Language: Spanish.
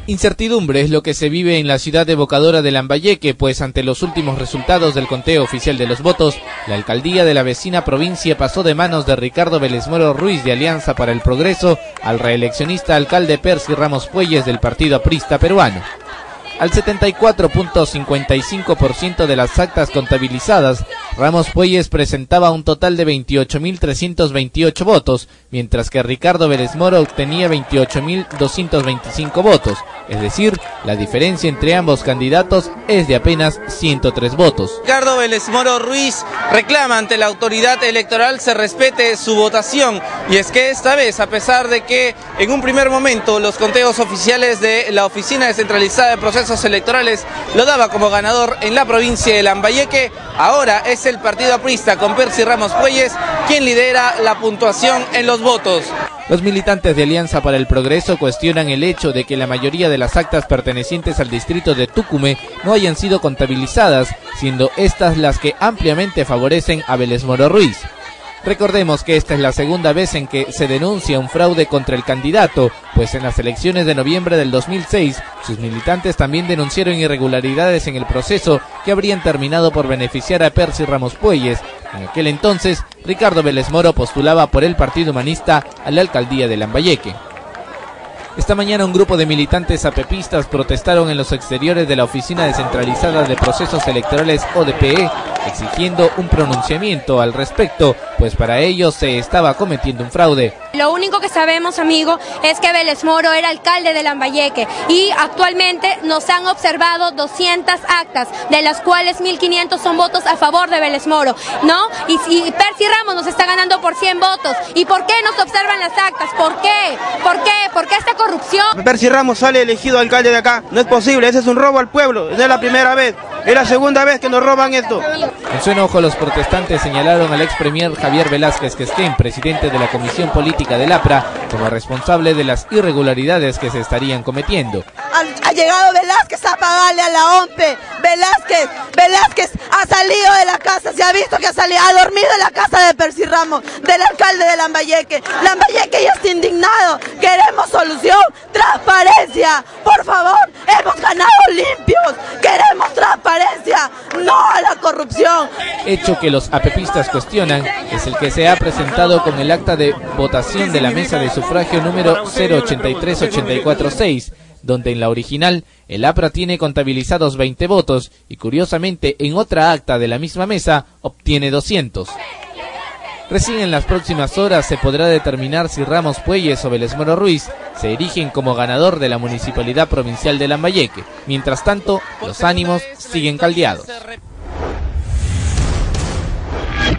Incertidumbre es lo que se vive en la ciudad evocadora de Lambayeque, pues ante los últimos resultados del conteo oficial de los votos, la alcaldía de la vecina provincia pasó de manos de Ricardo Vélez Moro Ruiz de Alianza para el Progreso al reeleccionista alcalde Percy Ramos Puelles del partido aprista peruano. Al 74.55% de las actas contabilizadas, Ramos Puelles presentaba un total de 28.328 votos, mientras que Ricardo Vélez Moro obtenía 28.225 votos, es decir, la diferencia entre ambos candidatos es de apenas 103 votos. Ricardo Vélez Moro Ruiz reclama ante la autoridad electoral se respete su votación, y es que esta vez, a pesar de que en un primer momento los conteos oficiales de la Oficina Descentralizada de Procesos Electorales lo daba como ganador en la provincia de Lambayeque, ahora es el partido aprista con Percy Ramos Puelles quien lidera la puntuación en los votos. Los militantes de Alianza para el Progreso cuestionan el hecho de que la mayoría de las actas pertenecientes al distrito de Tucumé no hayan sido contabilizadas, siendo estas las que ampliamente favorecen a Vélez Moro Ruiz. Recordemos que esta es la segunda vez en que se denuncia un fraude contra el candidato, pues en las elecciones de noviembre del 2006, sus militantes también denunciaron irregularidades en el proceso que habrían terminado por beneficiar a Percy Ramos Puelles. En aquel entonces, Ricardo Vélez Moro postulaba por el Partido Humanista a la alcaldía de Lambayeque. Esta mañana un grupo de militantes apepistas protestaron en los exteriores de la Oficina Descentralizada de Procesos Electorales ODPE, exigiendo un pronunciamiento al respecto, pues para ellos se estaba cometiendo un fraude. Lo único que sabemos, amigo, es que Vélez Moro era alcalde de Lambayeque y actualmente nos han observado 200 actas, de las cuales 1.500 son votos a favor de Vélez Moro, ¿no? Y Percy Ramos nos está ganando por 100 votos. ¿Y por qué nos observan las actas? ¿Por qué? ¿Por qué? ¿Por qué esta corrupción? Percy Ramos sale elegido alcalde de acá. No es posible, ese es un robo al pueblo. No es la primera vez, es la segunda vez que nos roban esto. En su enojo, los protestantes señalaron al ex premier Javier Velázquez Quesquén, presidente de la Comisión Política del APRA, como responsable de las irregularidades que se estarían cometiendo. Ha llegado Velázquez a pagarle a la OMPE. Velázquez ha salido de la casa, se ha visto que ha dormido en la casa de Percy Ramos, del alcalde de Lambayeque. Lambayeque ya está indignado, queremos solución, transparencia, por favor, hemos ganado limpios, queremos transparencia, no a la corrupción. Hecho que los apepistas cuestionan es el que se ha presentado con el acta de votación de la mesa de sufragio número 083846, donde en la original el APRA tiene contabilizados 20 votos y curiosamente en otra acta de la misma mesa obtiene 200. Recién en las próximas horas se podrá determinar si Ramos Puelles o Vélez Moro Ruiz se erigen como ganador de la Municipalidad Provincial de Lambayeque. Mientras tanto, los ánimos siguen caldeados.